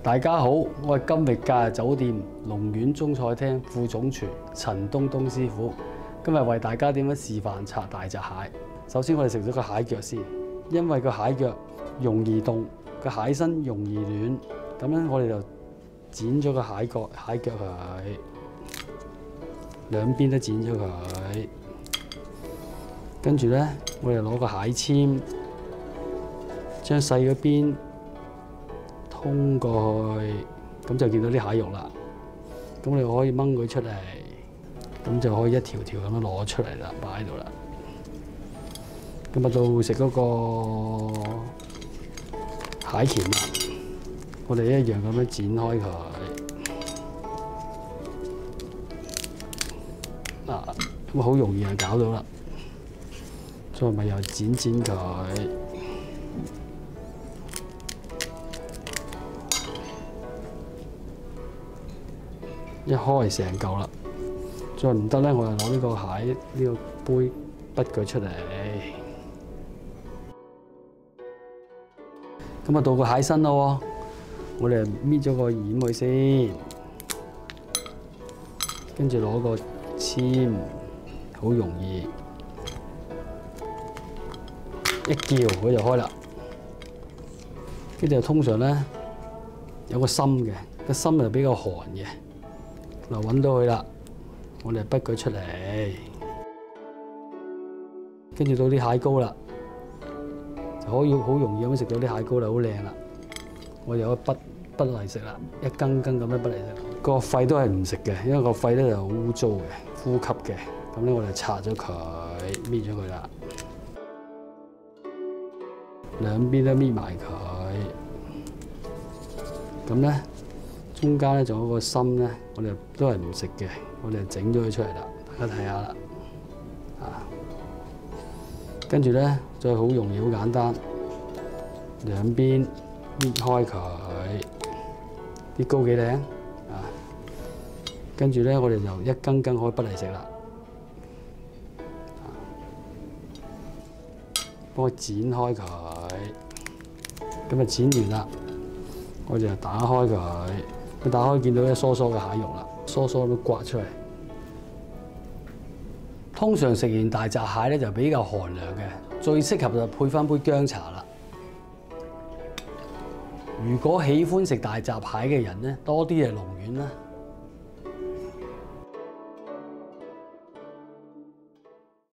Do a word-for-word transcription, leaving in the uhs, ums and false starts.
大家好，我係金域假日酒店龍苑中菜廳副總廚陳東東師傅。今日為大家點樣示範拆大閘蟹。首先我哋食咗個蟹腳先，因為個蟹腳容易凍，個蟹身容易暖，咁樣我哋就剪咗個蟹角蟹腳佢，兩邊都剪咗佢。跟住咧，我哋攞個蟹籤，將細嗰邊通過去，咁就見到啲蟹肉啦。咁你可以掹佢出嚟，咁就可以一條條咁樣攞出嚟啦，擺喺度啦。咁啊到食嗰個蟹鉗啦，我哋一樣咁樣剪開佢。啊，咁好容易就搞到啦。再咪又剪剪佢。一開成嚿啦，再唔得咧，我就攞呢個蟹呢個杯滗佢出嚟。咁啊到個蟹身咯，我哋搣咗個掩佢先，跟住攞個籤，好容易一撬佢就開啦。跟住通常咧有個心嘅，個心就比較寒嘅。嗱，揾到佢啦，我哋滗佢出嚟，跟住到啲蟹膏啦，就可以好容易咁食到啲蟹膏啦，好靚啦。我有個滗滗嚟食啦，一羹羹咁樣滗嚟食。個肺都係唔食嘅，因為個肺咧就好污糟嘅，呼吸嘅。咁咧我哋拆咗佢，搣咗佢啦，兩邊都搣埋佢。咁咧。中間咧仲有個心咧，我哋都係唔食嘅，我哋就整咗佢出嚟啦，大家睇下啦，啊，跟住咧再好容易好簡單，兩邊搣開佢，啲膏幾靚啊！跟住咧我哋就一羹羹可以滗嚟食啦，幫佢剪開佢，咁啊剪完啦，我哋就打開佢。佢打開見到一疏疏嘅蟹肉啦，疏疏都刮出嚟。通常食完大閘蟹咧就比較寒涼嘅，最適合就配翻杯薑茶啦。如果喜歡食大閘蟹嘅人咧，多啲嚟龍苑啦。